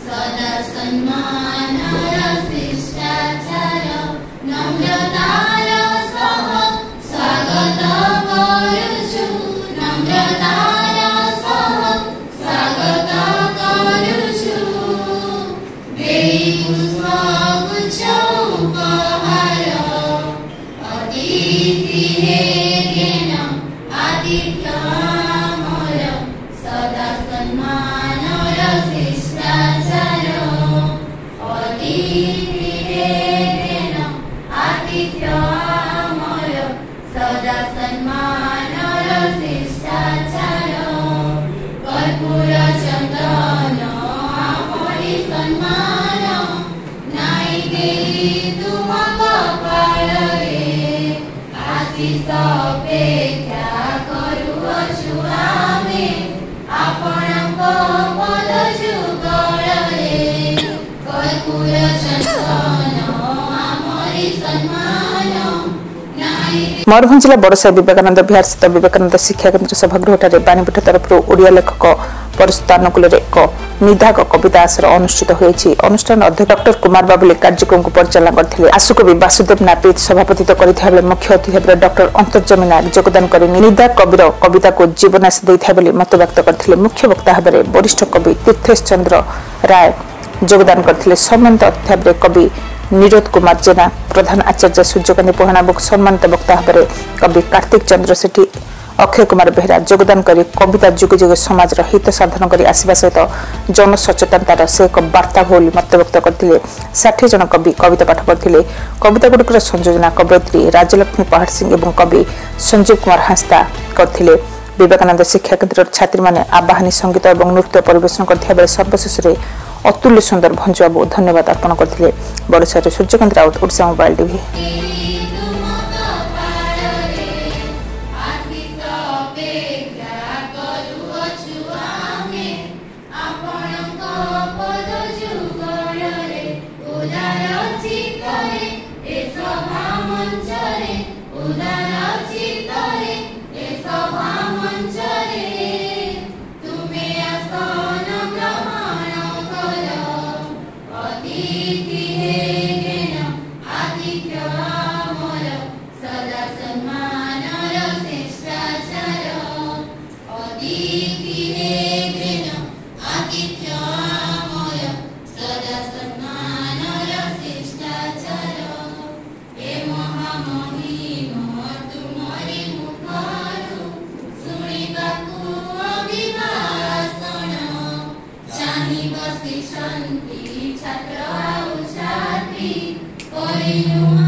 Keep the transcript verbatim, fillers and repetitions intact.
सदा सम्मान शिष्टाचार नम्रतार सह स्वागत करुछु नम्रतार सह स्वागत करुछु देई पुष्पगुच्छ उपहार अतिथि हे घेन आतिथ्य मोर सदा सम्मानर शिष्टाचार अतिथि हे घेन आतिथ्य मोर सदा सम्मानर शिष्टाचार कर्पूर चंदन आमरि सम्मान नाई देई तुम कपाळे आशीष अपेक्षा करुअछु आमे आपणक पद जुगळे कर्पूर चंदन आमरि सम्मान मयूरभंज जिला बड़साई विवेकानंद विहार स्थित विवेकानंद शिक्षा केन्द्र सभागृह बाणीपीठ तरफ ओडिया लेखक परिषद अनुकूल एक निधाक कविता आसर अनुष्ठित होती। अनुष्ठान अध्यक्ष डॉक्टर कुमार बाबुले कार्यक्रम को परिचालना करते। आशुकवि वासुदेव नापित सभापतित्व करते मुख्य अतिथि भाव डॉक्टर अंतर्जमी नायक योगदान कर निधाक कविर कविता को जीवनाश देता मत व्यक्त करते। मुख्य वक्ता भाव वरिष्ठ कवि तीर्थेश चंद्र राय योगदान करते। सम्मानित अतिथि भाव कवि निरोध कुमार जेना प्रधान आचार्य सूर्यकांत पोहाणाबुक सम्मानित वक्ता भाव कवि कार्तिक चंद्र सेठी अक्षय कुमार बेहरा योगदान कर कविता जुगे जुगे समाज हित साधन कर आसवा सहित जन सचेतनतार से एक वार्ता बोली मत व्यक्त करते। षाठी जन कवि कविता पाठ करते। कविता गुड़िकर संयोजना कवयित्री राजलक्ष्मी पहाड़ सिंह और कवि संजीव कुमार हांसदा करते। विवेकानंद शिक्षा केन्द्र छात्री माने आबाहनी संगीत और नृत्य परिवेशन करथिबा सर्वशेष अतुल्य सुंदर भंजुआबू धन्यवाद अर्पण करते। बड़साई सूर्यकांत राउत ओडिशा मोबाइल टीवी। शांति छात्र छात्री